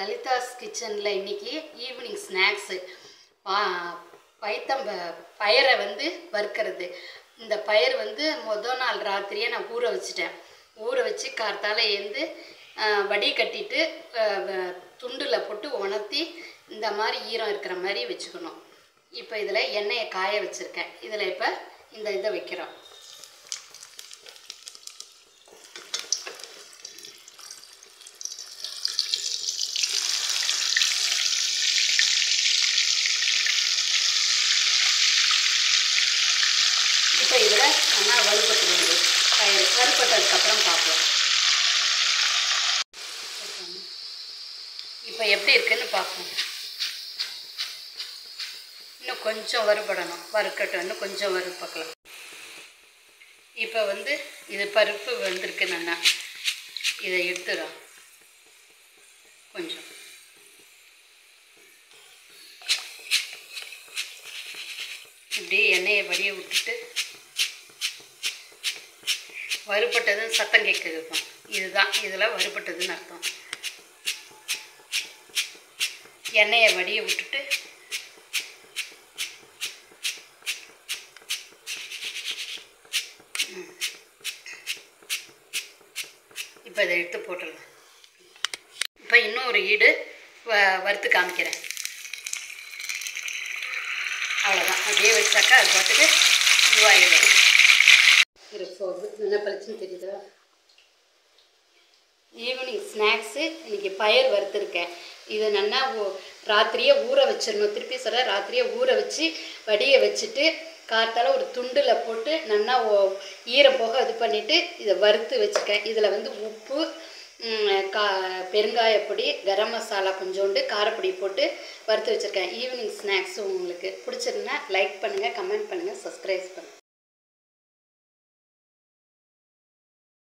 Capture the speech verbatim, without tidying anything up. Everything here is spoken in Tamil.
லலிதாஸ் கிச்சனில் இன்றைக்கி ஈவினிங் ஸ்நாக்ஸு பா பைத்தம் பயரை வந்து வறுக்கிறது. இந்த பயிர் வந்து மொதல் நாள் ராத்திரியே நான் ஊற வச்சுட்டேன். ஊற வச்சு கார்த்தால எழுந்து வடி கட்டிட்டு துண்டில் போட்டு உணர்த்தி இந்த மாதிரி ஈரம் இருக்கிற மாதிரி வச்சுக்கணும். இப்போ இதில் எண்ணெயை காய வச்சுருக்கேன். இதில் இப்போ இந்த இதை வைக்கிறோம். இப்போ இதில் நல்லா வறுபட்டுருங்க. பயிர் வறுபட்டதுக்கப்புறம் பார்ப்போம். இப்போ எப்படி இருக்குன்னு பார்ப்போம். இன்னும் கொஞ்சம் வறுபடணும். வறுக்கட்டும், இன்னும் கொஞ்சம் வறுப்பக்கலாம். இப்போ வந்து இது பருப்பு வந்திருக்கு. நல்லா இதை எடுத்துடும். கொஞ்சம் இப்படி எண்ணெயை வடிய விட்டுட்டு வறுபட்டதுன்னு சத்தம் கேட்குது. இதுதான் இதில் வறுபட்டதுன்னு அர்த்தம். எண்ணெயை வடிய விட்டுட்டு இப்போ இதை எடுத்து போட்டுடலாம். இப்போ இன்னும் ஒரு ஈடு வ வறுத்து காமிக்கிறேன். அவ்வளோதான். அப்படியே வச்சாக்கா அது பாட்டுக்கு இதுவாகிடும். இருப்போது என்ன பளிச்சுன்னு தெரியுதா? ஈவினிங் ஸ்நாக்ஸு இன்றைக்கி பயிர் வறுத்துருக்கேன். இதை நல்லா ராத்திரியே ஊற வச்சிடணும். திருப்பி சொல்ல ராத்திரியே ஊற வச்சு வடியை வச்சுட்டு கார்த்தால ஒரு துண்டில் போட்டு நல்லா ஈரம் போக இது பண்ணிவிட்டு இதை வறுத்து வச்சுருக்கேன். இதில் வந்து உப்பு, கா பெருங்காயப்பொடி, கரம் மசாலா கொஞ்சோண்டு, காரப்பொடி போட்டு வறுத்து வச்சுருக்கேன். ஈவினிங் ஸ்நாக்ஸு உங்களுக்கு பிடிச்சிருந்தா லைக் பண்ணுங்கள், கமெண்ட் பண்ணுங்கள், சப்ஸ்கிரைப் பண்ணுங்கள்.